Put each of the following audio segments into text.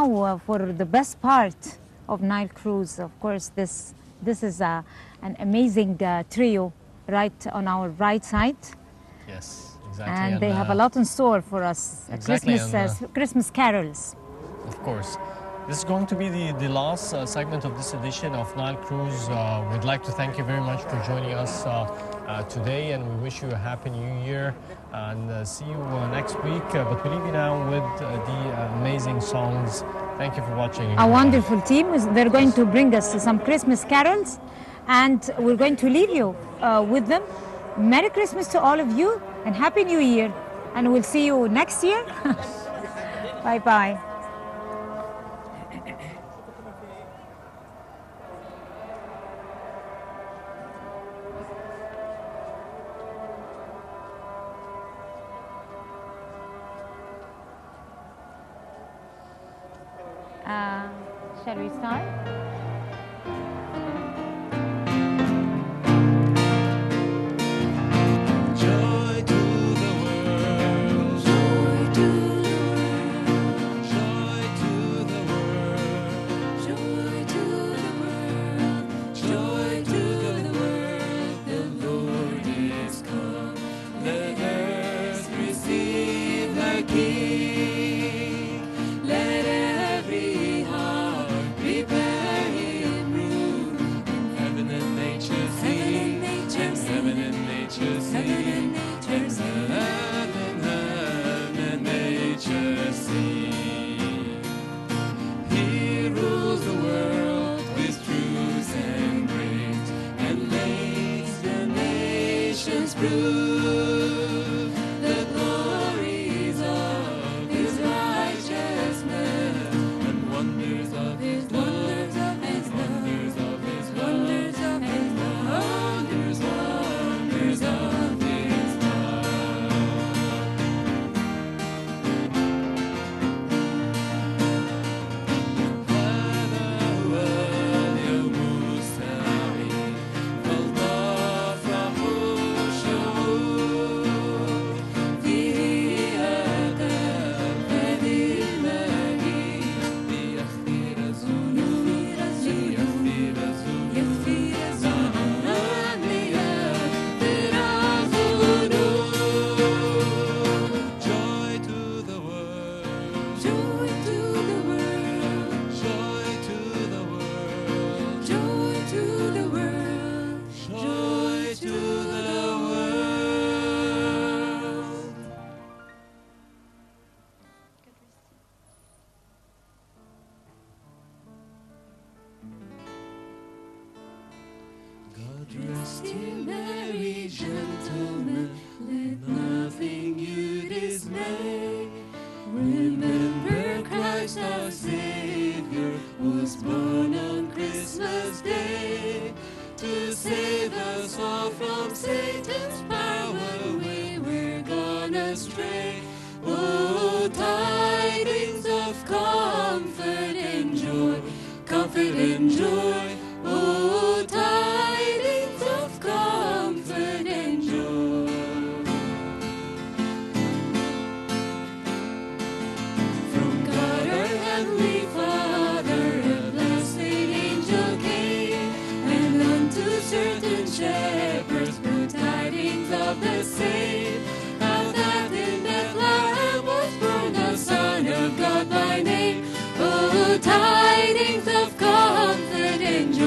now for the best part of Nile Cruise. Of course, this is an amazing trio right on our right side. Yes, exactly. And they have a lot in store for us. Exactly, Christmas carols. Of course. This is going to be the last segment of this edition of Nile Cruise. We'd like to thank you very much for joining us today, and we wish you a happy new year, and see you next week. But we leave you now with the amazing songs. Thank you for watching. A wonderful team. They're going to bring us some Christmas carols, and we're going to leave you with them. Merry Christmas to all of you, and Happy New Year, and we'll see you next year. Bye-bye. Shall we start? Joy to the world, joy to the world, joy to the world, joy to the world, joy to the world. The Lord is come. Let earth receive her King. Let every heart prepare Him room. And heaven and nature sing, and heaven and nature sing, and heaven and nature sing. He rules the world with truth and grace, and makes the nations prove the glories of His righteousness, and wonders of His love, wonders of His wonders of His wonders, wonders of His love. Joy to the world, joy to the world, joy to the world, joy to the world, joy to the world. God rest you, merry gentlemen, let nothing you dismay. Remember Christ our Savior was born on Christmas Day to save us all from Satan's power. We were gone astray. Oh, tidings of comfort and joy, comfort and joy. Oh, tidings of comfort and joy. From God our heavenly Father, a blessed angel came, and unto certain shepherds brought tidings of the same, how that in Bethlehem was born the Son of God by name. Oh, tidings of comfort and joy.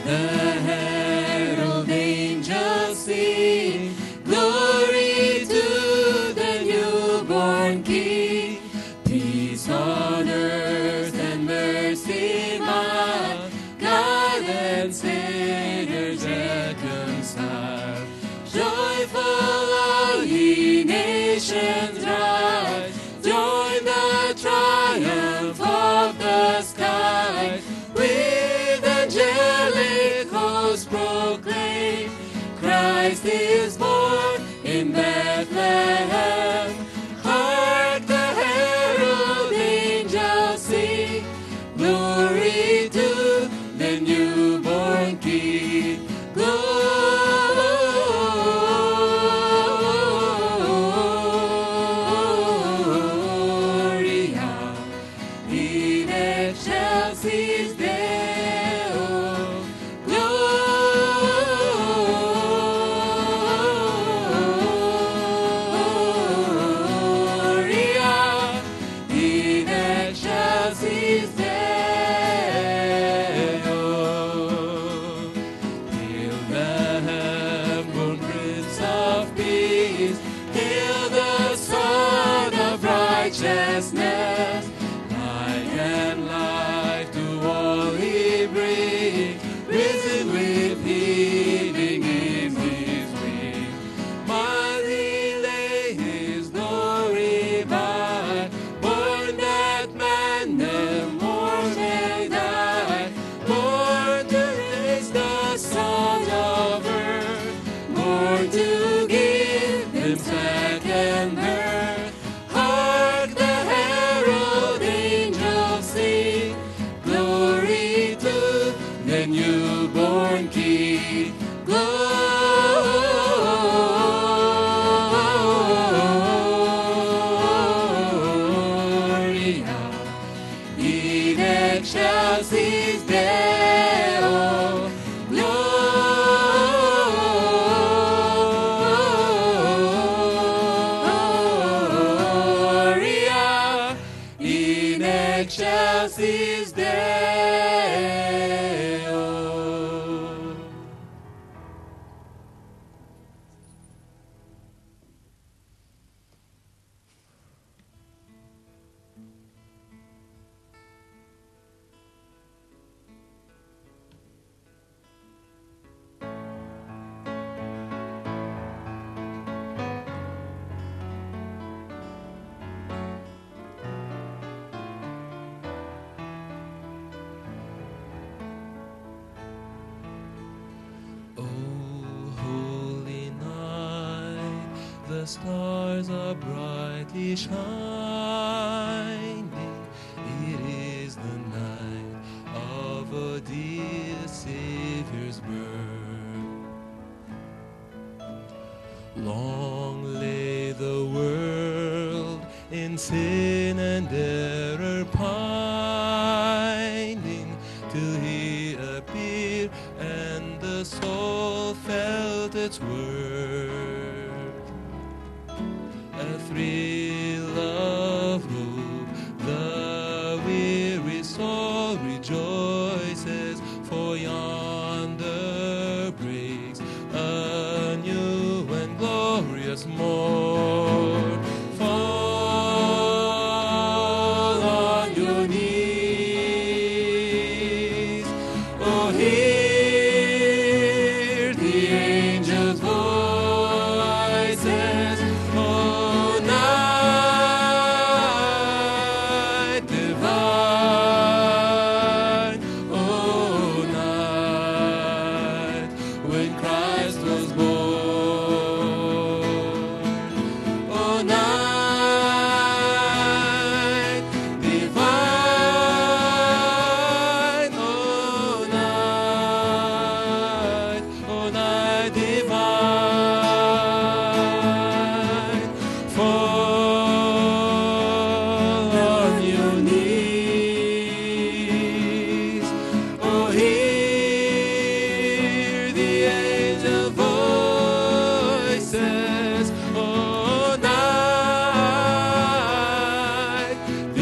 The herald angels sing, glory to the newborn King. Peace on earth and mercy mild, God and sinners reconciled. Joyful all ye nations rise, join the triumph of the skies. With angelic hosts proclaim, Christ is born in Bethlehem. Hark the herald angels sing, glory to the newborn King. Gloria in excelsis Deo. Gloria in excelsis Deo. Hail Bethlehem, born Prince of Peace. Hail the Son of Righteousness. Light and life to all he brings. Risen with healing in his wings. Mighty lay his glory by. Born that man never more may die. Born to raise the sons of earth. Born to give them second birth. Hark the herald angels sing, glory to the newborn King. Gloria in excelsis Deo. Gloria in excelsis Deo. Oh, holy night, the stars are brightly shining. It is the night of a dear Savior's birth. Long lay the world in sin and error pining, till he appeared and the soul felt its worth. A thrill of hope, the weary soul rejoices, for yonder breaks a new and glorious morn. Fall on your knees, oh, hear the angels' voices, oh, night divine, oh, night when Christ was born, oh, night divine, oh, night divine. Fall on your knees, oh, hear the angel voices, oh, night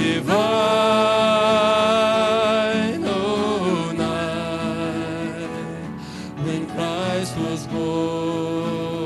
divine, oh, night. born.